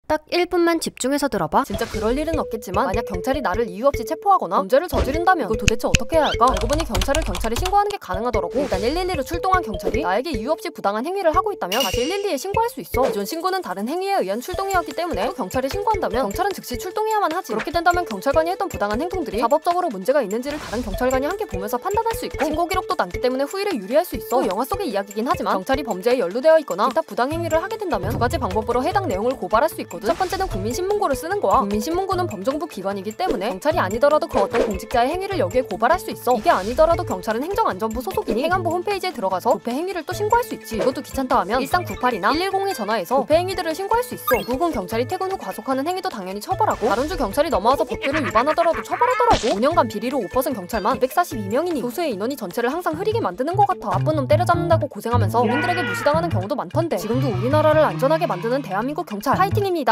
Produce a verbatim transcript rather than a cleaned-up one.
딱 일 분만 집중해서 들어봐. 진짜 그럴 일은 없겠지만 만약 경찰이 나를 이유 없이 체포하거나 문제를 저지른다면 이거 도대체 어떻게 해야 할까? 알고 보니 경찰을 경찰에 신고하는 게 가능하더라고. 일단 일일이로 출동한 경찰이 나에게 이유 없이 부당한 행위를 하고 있다면 다시 일일이에 신고할 수 있어. 기존 신고는 다른 행위에 의한 출동이었기 때문에 또 경찰에 신고한다면 경찰은 즉시 출동해야만 하지. 그렇게 된다면 경찰관이 했던 부당한 행동들이 사법적으로 문제가 있는지를 다른 경찰관이 함께 보면서 판단할 수 있고 신고 기록도 남기 때문에 후일에 유리할 수 있어. 또 영화 속의 이야기긴 하지만 경찰이 범죄에 연루되어 있거나 기타 부당 행위를 하게 된다면 두 가지 방법으로 해당 내용을 고발할 수 있거든. 첫 번째는 국민신문고를 쓰는 거야. 국민신문고는 범정부 기관이기 때문에 경찰이 아니더라도 그 어떤 공직자의 행위를 여기에 고발할 수 있어. 이게 아니더라도 경찰은 행정안전부 소속이니 행안부 홈페이지에 들어가서 부패 행위를 또 신고할 수 있지. 이것도 귀찮다 하면 일삼구팔이나 일일공에 전화해서 부패 행위들을 신고할 수 있어. 미국은 경찰이 퇴근 후 과속하는 행위도 당연히 처벌하고 다른 주 경찰이 넘어와서 법규를 위반하더라도 처벌하더라고. 오 년간 비리로 옷 벗은 경찰만 이백사십이 명이니 소수의 인원이 전체를 항상 흐리게 만드는 것 같아. 나쁜 놈 때려잡는다고 고생하면서 국민들에게 무시당하는 경우도 많던데 지금도 우리나라를 안전하게 만드는 대한민국 경찰 파이팅입니다.